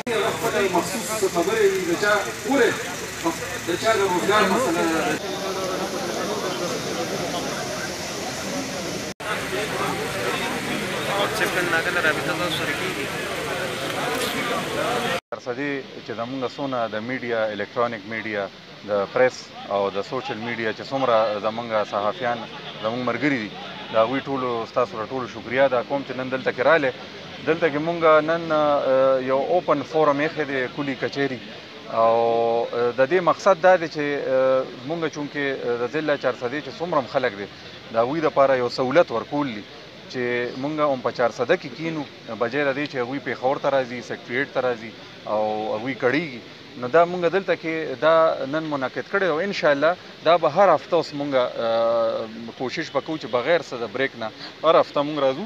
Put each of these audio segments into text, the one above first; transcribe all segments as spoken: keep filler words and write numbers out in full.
خپل مخصوص خبرې د چا ګورې د چا د روزګار مسله ارصدي چې زموږ څونه د میډیا الکترونیک میډیا د پریس او د سوشل میډیا چې څومره زموږ صحافیان زموږ ملګري دي د هغوی ټولو ستاسو له ټولو شکریا دا کوم چې نن دلته کې راغلی دلته کې مونږ نن یو اوپن فورم ایښی دی کلي کچېري او د دې مقصد دا دی چې مونږ چونکې د ضلع چارسدې چې څومره خلک دی د هغوی دپاره یو سهولت ورکول دي چې مونږ هم په چارسده کې کینو بجای د دې چې هغوی پېښور ته راځي سکټریټ ته راځي او هغوی کړېږي نو دا مونږ دلته کې دا نن منعقد کړی او انشاءالله دا به هر هفته اوس مونږ کوشش به کوو چې بغیر څه د بریک نه هر هفته مونږ راځو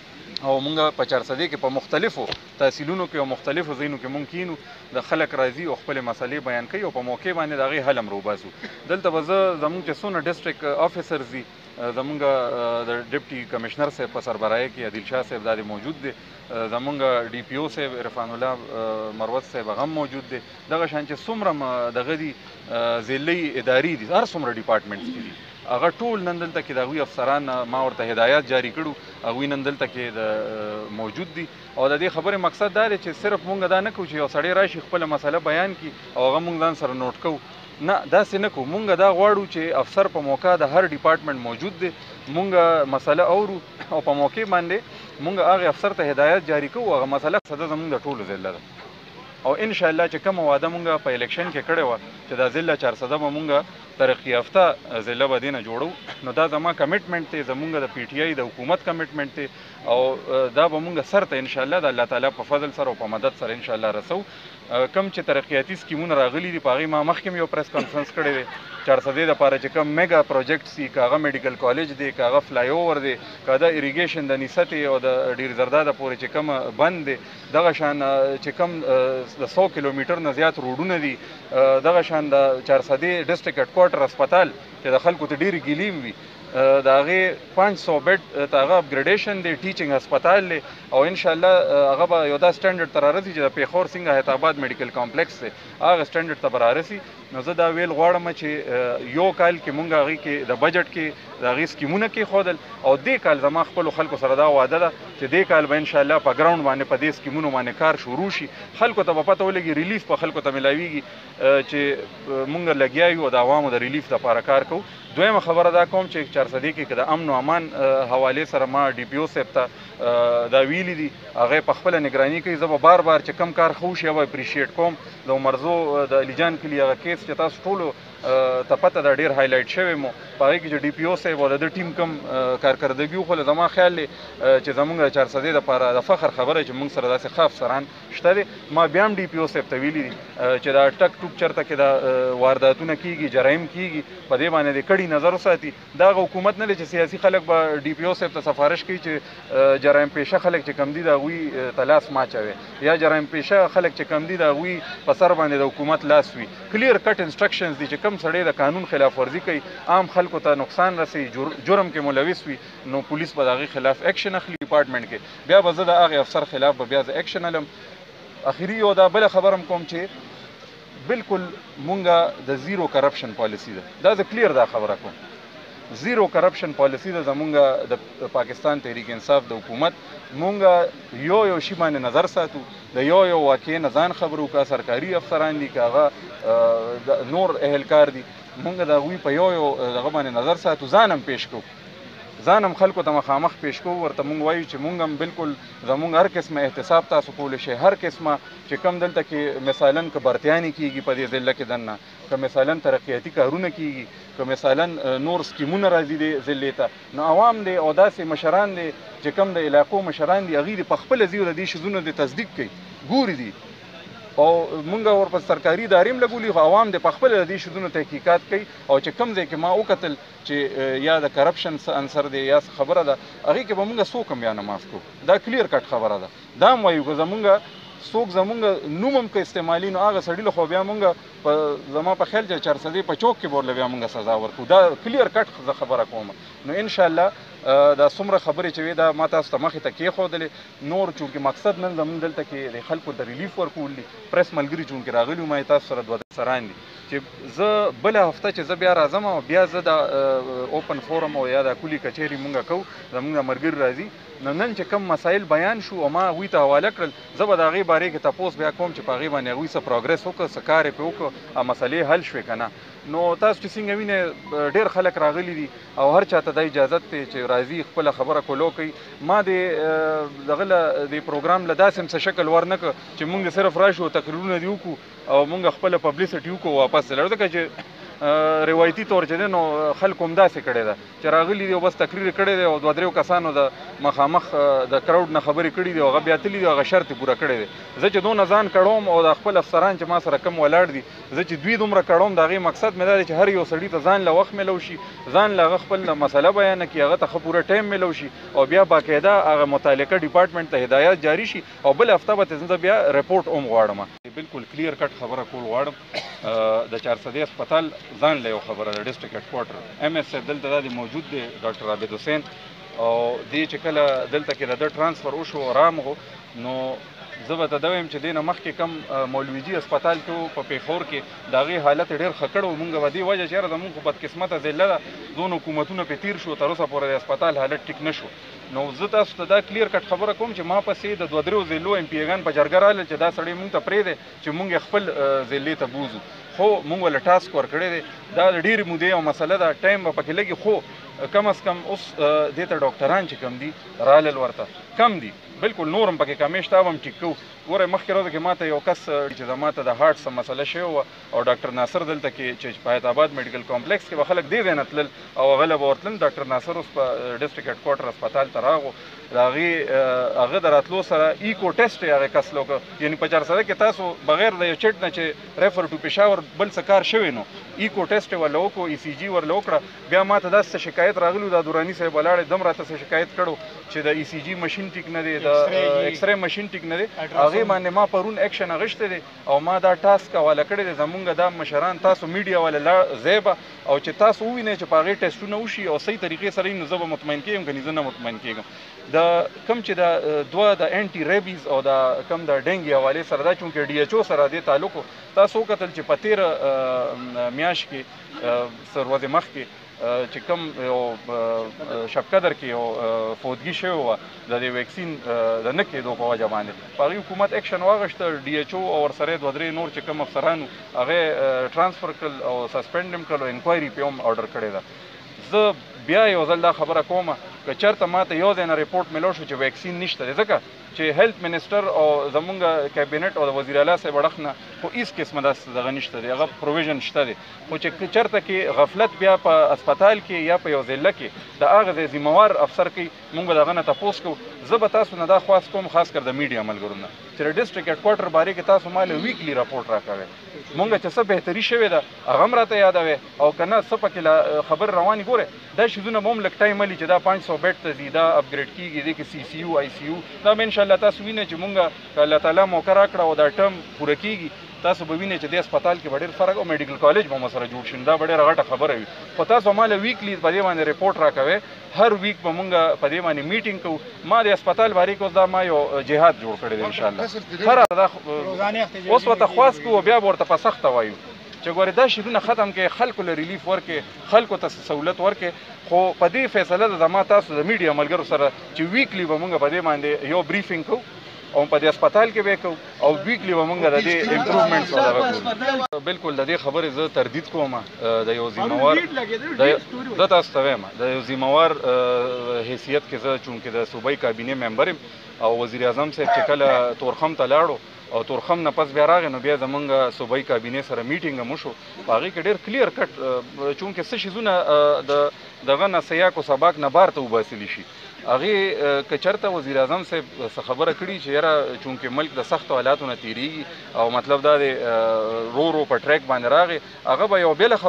او مونږ په چارسدې کې په مختلفو تحصیلونو کې او مختلفو ځایونو کې مونږ کینو د خلک راځي او خپلې مسلې بیان کوي او په موقع باندې د هغې حل هم روباسو دلته به زه زموږ چې څونه ډسټرکټ افیسرز دي زمونږ د ډپټي کمشنر صاحب په سربراهۍ کې عادل شاه صاحب دا موجود دی زمونږ ډي پي او صاحب عرفان الله مروت صاحب هغه هم موجود دی دغه شان چې څومره دغه دي ضلعي ادارې دي هر څومره ډپارټمنټس کې دي هغه ټول نن دلته کې د هغوی افسران ما ورته هدایات جاري کړو هغوی نن دلته کې د موجود دي او د دې خبرې مقصد دا دی چې صرف مونږ دا نه کوو چې یو سړی راشي خپله مسله بیان کړي او هغه مونږ ځان سره نوټ کوو نه داسې نه کوو مونږ دا غواړو چې افسر په موقع د هر ډپارټمنټ موجود دی مونږ مسله اورو او په موقع باندې مونږ هغې افسر ته هدایت جاري کوو هغه مسله سده زمونږ د ټولو ضلع ده او انشاءالله چې کومه واده مونږ په الیکشن کې کړې وه چې دا ضلع چارسده به مونږ ترقي یافته ضلع به دې نه جوړو نو دا زما کمیټمنټ دی زمونږ د پی ټي آی د حکومت کمیټمنټ دی او دا به مونږ سر ته انشاءالله د الله تعالی په فضل سره او په مدد سره انشاءالله رسو کم چې ترقیاتي سکیمونه راغلي دي په هغې ما مخکې یو پریس کانفرنس کړی دی چارسدې دپاره چې کوم میګا پروجیکټس دي که هغه میډیکل کالج دی که هغه فلای اوور دی که دا اریګیشن د نیست او د ډیر زرداده پورې چې کوم بند دی دغه شان چې کوم د سو کیلومیټر نه زیات روډونه دي دغه شان د چارسدې ډسټرکټ هیډ کوارټر هسپتال چې د خلکو ته ډېرې ګیلې وي د هغې پنځ سو بیډ ته هغه اپګریډیشن دی ټیچنګ هسپتال دی او انشاءالله هغه به یو دا سټنډرډ ته رارسي چې د پېښور څنګه حیات آباد میډیکل کامپلیکس دی هغه سټنډرډ ته به رارسي نو زه دا ویل غواړم چې یو کال کې مونږ هغې کې د بجټ کې د هغې سکیمونه کېښودل او دې کال زما خپلو خلکو سره دا واده ده چې دې کال به انشاءالله په ګراونډ باندې په دې سکیمونو باندې کار شروع شي خلکو ته به پته ولګي ریلیف په خلکو ته میلاویږي چې مونږ لګیا یو د عوامو د ریلیف دپاره کار کوو دویمه خبره دا کوم چې چارسدې کې که د امن و امان حوالې سره ما ډي پي او صاحب ته دا ویلي دي هغې په خپله نګراني کوي زه به بار بار چې کم کار ښه وشي هغه به اپریشیټ کوم د عمرزو د علیجان کلي هغه کیس چې تاسو ټولو ته پته ده ډېر هایلایټ شوی مو په هغې کې چې ډي پي او صاحب او د ده ټیم کم کارکردګي وښوله زما خیال دی چې زموږ د چارسدې دپاره د فخر خبره چې موږ سره داسې ښه افسران شته دی ما بیا هم ډي پي او صاحب ته ویلي دي چې دا ټک ټوک چېرته کې دا وارداتونه کېږي جرایم کېږي په دې باندې د کړي نظر وساتي دا هغه حکومت نه دی چې سیاسي خلک به ډي پي او صاحب ته سفارش کوي چې جرایم پیشه خلک چې کم دي د هغوی ته لاس ماچوي یا جرایم پیشه خلک چې کم دي د هغوی په سر باندې د حکومت لاس وي کلیر کټ انسټرکشنز دي چې کم سړی د قانون خلاف ورزي کوي عام خلکو ته نقصان رسوي جرم کې ملوث وي نو پولیس به د هغې خلاف ایکشن اخلي ډپارټمنټ کې بیا به زه د هغې افسر خلاف به بیا زه ایکشن علم اخري یو دا بله خبره هم کوم چې بالکل مونږ د زیرو کرپشن پالیسي ده دا زه کلیر دا خبره کوم زیرو کرپشن پالیسي ده زمونږ د پاکستان تحریک انصاف د حکومت مونږ یو یو شي باندې نظر ساتو د یو یو واقعې نه ځان خبرو که سرکاري افسران دي که هغه نور اهلکار دي مونږ د هغوی په یو یو دغه باندې نظر ساتو ځان هم پیش کوو ځان هم خلکو ته مخامخ پیش کوو ورته مونږ وایو چې مونږ هم بالکل زمونږ هر قسمه احتساب تاسو کولی شئ هر قسمه چې کوم دلته کې مثلا که برتیانې کېږي په دې ضلع کې دننه که مثلا ترقیاتي کارونه کېږي که مثلا نور سکیمونه راځي دې ضلعې ته نو عوام دی او داسې مشران دی چې کوم د علاقو مشران دي هغوی د په خپله ځي د دې شیزونو د تصدیق کوي ګوري دي او مونږ ورپسې سرکاري ادارې هم لګولي خو عوام د په خپله د دې شیزونو تحقیقات کوي او چې کوم ځای کې ما وکتل چې یا د کرپشن څه عنصر دی یا څه خبره ده هغې کې به مونږ څوک هم یا نه معاف کوو دا کلیر کټ خبره ده دا هم وایو که زمونږ څوک زمونږ نوم هم که استعمالي نو هغه سړي له خو بیا مونږ په زما په خیال چې چارسدې په چوک کې به ورله بیا موږ سزا ورکړو. دا کلیر کټ زه خبره کوم. نو انشاءالله دا څومره خبرې چې وې دا ما تاسو ته مخې ته کېښودلې. نور چونکې مقصد نن زموږ دلته کې د خلکو ته ریلیف ورکول دي. پریس ملګري چونکې راغلي وو ما یې تاسو سره دوه افسران دي چې زه بله هفته چې زه بیا راځم او بیا زه د اوپن فورم او یا د کلي کچېرې مونږ کوو زمونږ ملګري راځي. نو نن چې کوم مسایل بیان شو او ما هغوی ته حواله کړل زه به د هغې بارې کې تپوس بیا کوم چې په هغې باندې هغوی څه پروګرس وکړه څه کار یې پرې وکړه او مسلې حل شوې که نه. نو تاسو چې څنګه وینئ ډېر خلک راغلي دي او هر چاته دا اجازت دی چې راځي خپله خبره کولو کوي. ما د دغه له د پروګرام له داسې هم څه شکل ورنه کړ چې مونږ صرف راشو تقریرونه دي وکړو او مونږ خپله پبلیسټي وکړو واپس لاړو. ځکه چې روایتي طور چې دی نو خلکو هم داسې کړی ده چې راغلي دي او بس تقریر کړی دی او دوه درېو کسانو د مخامخ د کراوډ نه خبرې کړي دي او هغه بیا تللي دي او هغه شرط یې پوره کړی دی. زه چې دونه ځان کړوم او د خپل افسران چې ما سره کم ولاړ دي زه چې دوی دومره کړوم د هغې مقصد مې دا دی چې هر یو سړي ته ځان له وخت میلو شي ځان له هغه خپل مسله بیانه کړي هغه ته ښه پوره ټایم میلو شي او بیا باقاعده هغه متعلقه ډپارټمنټ ته هدایات جاري شي او بل هفته به زه بیا رپورټ هم غواړم. بالکل کلیر کټ خبره کول غواړم. د چارسدې هسپتال ځان له یو خبره د ډسټرکټ هیډ کوارټر ایم ایس صاحب دلته دا موجود دی ډاکټر عابد حسین او دې چې کله دلته کې د ده ټرانسفر وشو رامغو نو زه به ته دا وایم چې دې نه مخکې کم مولویجي هسپتال کې و په پیښور کې د هغې حالت ډېر ښه کړی و. مونږ به دې وجه چې یاره زمونږ خو بدقسمته ضلع ده دون حکومتونه پرې تېر شو تر اوسه پورې د هسپتال حالت ټیک نه شو. نو زه تاسو ته دا کلیر کټ خبره کوم چې ما پسې د دوه درېو ضلعو ایم پي ایګان په جرګه راغلل چې دا سړی مونږ ته پرېږدی چې مونږ یې خپل ضلعې ته بوځو. خو مونږ له ټاسک ورکړی دی دا د ډېرې مودې یو مسله ده ټایم به پکې لګي خو کم از کم اوس دې ته ډاکټران چې کم دي رالل ورته کم دي بالکل نور هم پکې کمې شته هم ټیک کوو. ګوره مخکې ورځو کې ما ته یو کس چې زما ته د هارټ څه مسله شوې وه او ډاکټر ناصر دلته کې چې په حیات آباد میډیکل کمپلیکس کې به خلک دې ځای نه تلل او هغه له به ورتلل. ډاکټر ناصر اوس په ډسټرکټ هیډ کوارټر هسپتال ته راغو د هغې هغه د راتلو سره ایکو ټیسټ یې هغې کس له وکړه یعنې په چارسده کې تاسو بغیر د یو چټ نه چې ریفر ټو پېښور بل څه کار شوی نو ایکو ټیسټ یې ورله وکړو ای سی جي ورله وکړه. بیا ما ته داسې شکایت راغلی دا دوراني صاحب ولاړ دم راته څه شکایت کړو چې د ای سی جي مشین ټیک نه دی د ایکسرې مشین ټیک نه دی هغې باندې ما پرون ایکشن اخیستی دی او ما دا ټاسک حواله کړی دی زمونږ دا مشران تاسو میډیا والا ځای به او چې تاسو ووینئ چې په هغې ټیسټونه وشي او صحیح طریقې سره نو زه به مطمئن کېږم که نه زه نه مطمئن کېږم. د کوم چې د دوه د انټي ریبیز او د کوم د ډینګي حوالې سره دا چونکې ډي ایچ او سره دې تعلق و تاسو وکتل چې په تېره میاشت کې څه ورځې مخکې چې کوم یو شبقدر کې یو فوتګي شوې وه د دې ویکسین د نه کېدو په وجه باندې په هغې حکومت ایکشن واخیسته ډي ایچ او او ورسره یې دوه درې نور چې کوم افسرانو هغې ټرانسفر کړل او سسپینډ هم کړل او انکوایري پرې هم آرډر کړې ده. زه بیا یو ځل دا خبره کومه که چېرته ما ته یو ځای نه رپورټ میلو شو چې ویکسین نشته دی ځکه چې هیلث منسټر او زمونږ کابینټ او د وزیر اعلی صاحب اړخ نه خو هېڅ قسمه داسې دغه نشته دی هغه پروویژن شته دی خو چې چېرته کې غفلت بیا په هسپتال کې یا په یو ضلع کې د هغه ځای ذمهوار افسر کوي مونږ به د هغه نه تپوس کوو. زه به تاسو نه دا خواست کوم خاص کر د میډیا ملګرو نه چې د ډسټرکټ هیډ کوارټر بارې کې تاسو ما له ویکلی راپورټ راکوئ مونږ چې څه بهتري شوې ده هغه هم راته یادوئ او که نه څه پکې خبرې روانې ګورئ دا شیزونه به هم لږ ټایم هلي چې دا پانچ سو بیډ ته ځي دا اپګریډ کېږي دې کې سی سی یو آی سی یو دا به انشاءالله تاسو وینئ چې مونږ که الله تعالی موقع راکړه او دا ټرم پوره کېږي تاسو به وینئ چې دې هسپتال کې به ډېر فرق او میډیکل کالج به مو سره جوړ شي دا به ډېره غټه خبره وي. خو تاسو ما له ویکلی په دې باندې رپورټ راکوئ هر ویک به مونږ په دې باندې میټینګ کوو. ما د هسپتال بارې کې اوس دا ما یو جهاد جوړ کړی دی انشاءالله هر دا اوس ورته خواست کوو بیا به ورته په سخته وایو چې ګورې دا شیدونه ختم کړئ خلکو له ریلیف ورکړئ خلکو ته سهولت ورکړئ. خو په دې فیصله ده زما تاسو د میډیا ملګرو سره چې ویکلی به مونږ په دې باندې یو بریفینګ کوو او په دې هسپتال کې به کوو او ویکلی به مونږ د دې امپروومنټس وغیره. بالکل د دې خبرې زه تردید کوم د یو ذمهوار زه تاسو ته وایم د یو ذمهوار حیثیت کې زه چونکې د صوبایي کابینې ممبر یم او وزیر اعظم صاحب چې کله تورخم ته لاړو او تورخم نه پس بیا راغی نو بیا زمونږ صوبایي کابینې سره میټینګ هم وشو په هغې کې ډېر کلیر کټ چونکې څه شیزونه د دغه نه سیاق و سباق نه بار ته وباسلی شي هغې که چېرته وزیر اعظم صاحب څه خبره کړي چې یاره چونکې ملک د سختو حالاتو نه تېرېږي او مطلب دا دی رو رو په ټریک باندې راغی هغه به یو بېله خبرې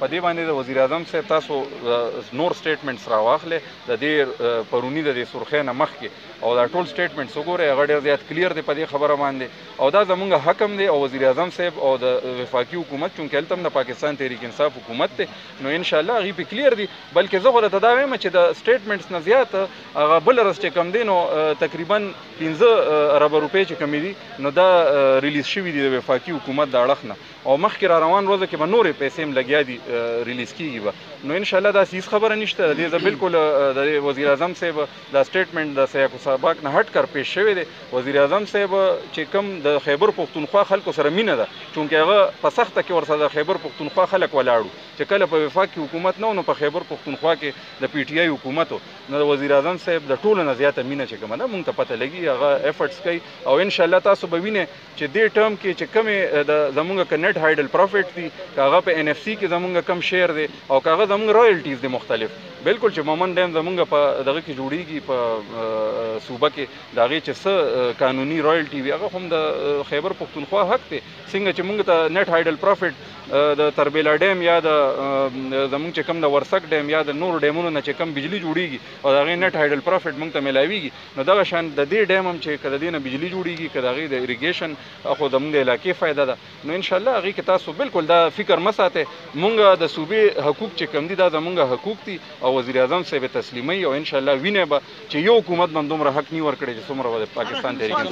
په دې باندې د وزیر اعظم صاحب تاسو نور سټیټمنټس راواخلئ د دې پروني د دې سرخۍ نه مخکې او دا ټول سټیټمنټس وګورئ هغه ډېر زیات کلیر دی په دې خبره باندې او دا زمونږ حق هم دی او وزیر اعظم صاحب او د وفاقي حکومت چونکې هلته هم د پاکستان تحریک انصاف حکومت دی نو انشاءالله هغوی پې کلیر دي بلکې زه خو درته دا وایم چې د سټیټمنټس نه زیات هغه بل رس چې کم دی نو تقریبا پنځه اربه روپۍ چې کمې دي نو دا ریلیز شوي دي د وفاقي حکومت د اړخ نه او مخکې را روان ورځو کې به نورې پیسې هم لګیا دي ریلیز کېږي به نو انشاءالله داسې هېڅ خبره نشته د دې زه بالکل د وزیر اعظم صاحب دا سټیټمنټ د سیاق سباق نه هټ کر پیش شوی دی وزیر اعظم صاحب چې کوم د خیبر پښتونخوا خلکو سره مینه ده چونکې هغه په سخته کې ورسره د خیبر پښتونخوا خلک ولاړو چې کله په وفاق کې حکومت نه و نو په خیبر پښتونخوا کې د پی ټي آی حکومت و نو د وزیر اعظم صاحب د ټولو نه زیاته مینه چې کومه ده مونږ ته پته لګي هغه ایفرټس کوي او انشاءالله تاسو به وینئ چې دې ټرم کې چې کومې د زمونږ که نیټ هایډل پروفیټ دي که هغه په ان اف سی کې زمونږ کم شیر دی او که هغه زمونږ رایلټیز دي مختلف بالکل چې مومن ډیم زمونږ په دغه کې جوړیږي په صوبه کې د هغې چې څه قانوني رایلټي وي هغه هم د خیبر پښتونخوا حق دی څنګه چې موږ ته نیټ هایډل پروفیټ د تربیلا ډیم یا د زمونږ چې کوم د ورسک ډیم یا د نورو ډیمونو نه چې کم بجلي جوړیږي او د هغې نیټ هایډل پروفیټ موږ ته میلاویږي نو دغه شان د دې ډیم هم چې که د دې نه بجلي جوړیږي که د هغې د اریګیشن خو زموږ د علاقې فایده ده نو انشاءالله هغې کې تاسو بالکل دا فکر مه ساتئ مونږ د صوبې حقوق چې کوم دي دا زمونږ حقوق دي او وزیر اعظم صاحب یې تسلیموي او انشاءالله وینئ به چې یو حکومت به هم دومره حق نه ورکړی چې څومره به د پاکستان تحریک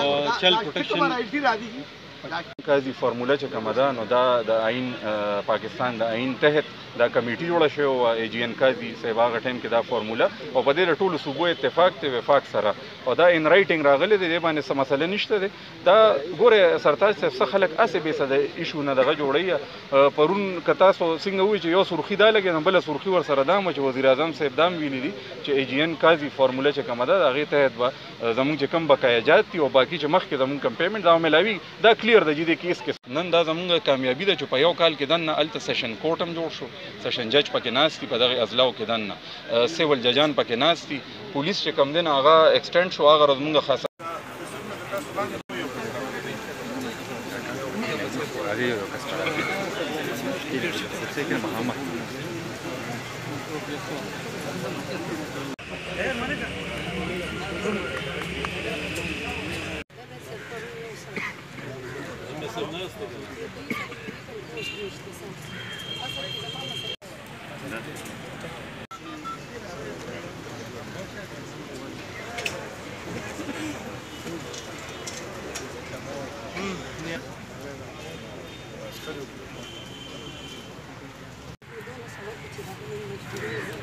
انصاف قاضي فارموله چې کومه ده نو دا د آئین پاکستان د آئین تحت دا کمیټي جوړه شوې وه ای جی این قاضي صاحب هغه ټایم کې دا فارموله او په دې د ټولو صوبو اتفاق دی وفاق سره او دا ان رایټنګ راغلی دی دې باندې څه مسله نشته دی دا ګورې سرتاج صاحب څه خلک هسې بې څه د ایشو نه دغه جوړوي پرون که تاسو څنګه ووایي چې یو سرخي دا لګېده نو بله سرخي ورسره دا وه چې وزیر اعظم صاحب دا هم ویلي دي چې ای جی این قاضي فارموله چې کومه ده د هغې تحت به زموږ چې کوم بقایجات دي او باقي چې مخکې زموږ کوم پیمنټ دا میلاوي دا کلیر دی چې دې کیس کې نن دا زموږ کامیابي ده چې په یو کال کې دننه هلته سیشن کورټ هم جوړ شو سیشن جج پکې ناست دي په دغې اضلاعو کې دننه سیول ججان پکې ناست دي پولیس چې کوم دی نو هغه ایکسټینډ شو هغه زموږ خاصه Thank you.